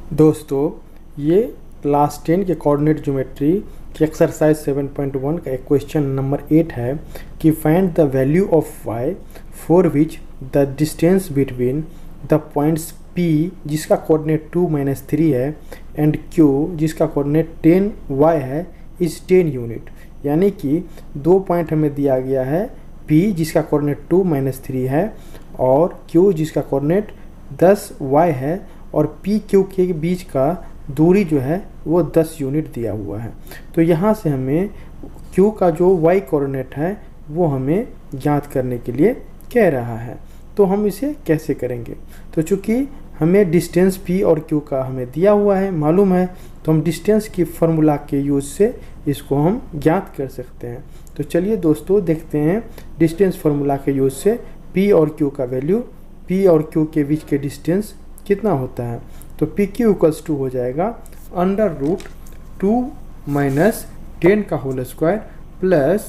दोस्तों, ये क्लास 10 के कोऑर्डिनेट ज्योमेट्री की एक्सरसाइज 7.1 का एक क्वेश्चन नंबर 8 है कि find the value of y for which the distance between the points p जिसका कोऑर्डिनेट 2-3 है एंड q जिसका कोऑर्डिनेट 10y है इज 10 यूनिट। यानी कि दो पॉइंट हमें दिया गया है, p जिसका कोऑर्डिनेट 2-3 है और q जिसका कोऑर्डिनेट 10y है और पी क्यू के बीच का दूरी जो है वो 10 यूनिट दिया हुआ है। तो यहाँ से हमें क्यू का जो y कोऑर्डिनेट है वो हमें ज्ञात करने के लिए कह रहा है। तो हम इसे कैसे करेंगे? तो चूँकि हमें डिस्टेंस p और q का हमें दिया हुआ है, मालूम है, तो हम डिस्टेंस की फार्मूला के यूज़ से इसको हम ज्ञात कर सकते हैं। तो चलिए दोस्तों देखते हैं डिस्टेंस फार्मूला के यूज़ से p और q का वैल्यू, p और q के बीच के डिस्टेंस कितना होता है। तो पी क्यू इक्वल्स टू हो जाएगा √2 - 10 का होल स्क्वायर प्लस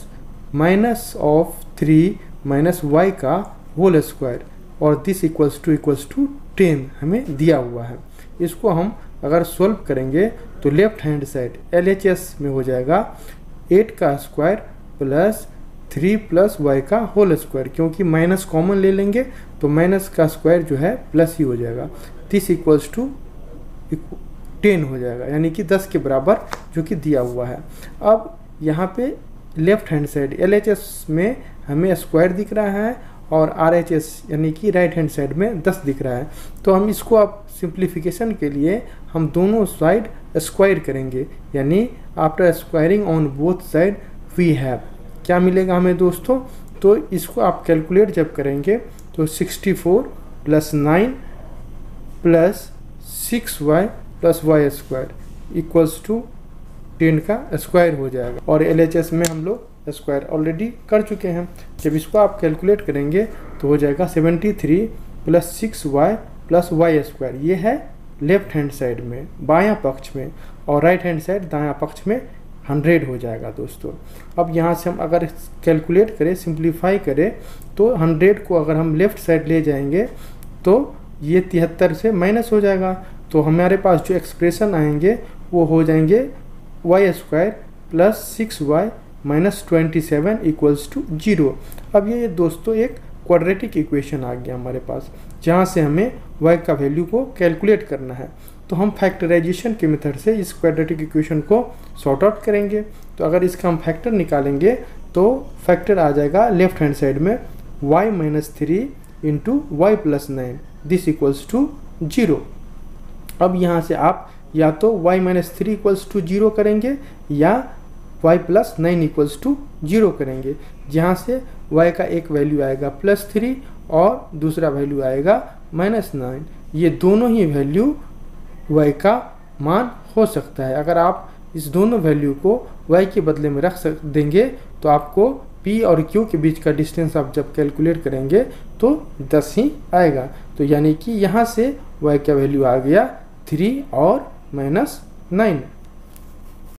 -3 - y का होल स्क्वायर और दिस इक्वल्स टू 10 हमें दिया हुआ है। इसको हम अगर सॉल्व करेंगे तो लेफ्ट हैंड साइड LHS में हो जाएगा 8 का स्क्वायर प्लस 3 + y का होल स्क्वायर, क्योंकि माइनस कॉमन ले लेंगे तो माइनस का स्क्वायर जो है प्लस ही हो जाएगा। दिस इक्वल्स टू 10 हो जाएगा, यानी कि 10 के बराबर जो कि दिया हुआ है। अब यहाँ पे लेफ्ट हैंड साइड LHS में हमें स्क्वायर दिख रहा है और RHS यानी कि राइट हैंड साइड में 10 दिख रहा है। तो हम इसको अब सिंप्लीफिकेशन के लिए हम दोनों साइड स्क्वायर करेंगे, यानी after squaring on both side we have क्या मिलेगा हमें दोस्तों। तो इसको आप कैलकुलेट जब करेंगे तो 64 + 9 + 6y + y² इक्वल्स टू 10 का स्क्वायर हो जाएगा। और LHS में हम लोग स्क्वायर ऑलरेडी कर चुके हैं। जब इसको आप कैलकुलेट करेंगे तो हो जाएगा 73 + 6y + y²। ये है लेफ्ट हैंड साइड में बायां पक्ष में, और राइट हैंड साइड दायां पक्ष में 100 हो जाएगा दोस्तों। अब यहाँ से हम अगर कैलकुलेट करें, सिंप्लीफाई करें, तो 100 को अगर हम लेफ़्ट साइड ले जाएंगे तो ये 73 से माइनस हो जाएगा। तो हमारे पास जो एक्सप्रेशन आएंगे वो हो जाएंगे y² + 6y - 27 इक्वल्स टू 0। अब ये दोस्तों एक क्वाड्रेटिक इक्वेशन आ गया हमारे पास, जहाँ से हमें y का वैल्यू को कैलकुलेट करना है। तो हम फैक्टराइजेशन के मेथड से इस क्वाड्रेटिक इक्वेशन को सॉर्ट आउट करेंगे। तो अगर इसका हम फैक्टर निकालेंगे तो फैक्टर आ जाएगा लेफ्ट हैंड साइड में y - 3 × y + 9 this equals to 0। अब यहाँ से आप या तो y - 3 इक्वल्स टू 0 करेंगे या y + 9 इक्वल्स टू 0 करेंगे, जहाँ से y का एक वैल्यू आएगा +3 और दूसरा वैल्यू आएगा -9। ये दोनों ही वैल्यू y का मान हो सकता है। अगर आप इस दोनों वैल्यू को y के बदले में रख देंगे तो आपको p और q के बीच का डिस्टेंस आप जब कैलकुलेट करेंगे तो 10 ही आएगा। तो यानी कि यहाँ से y का वैल्यू आ गया 3 और -9।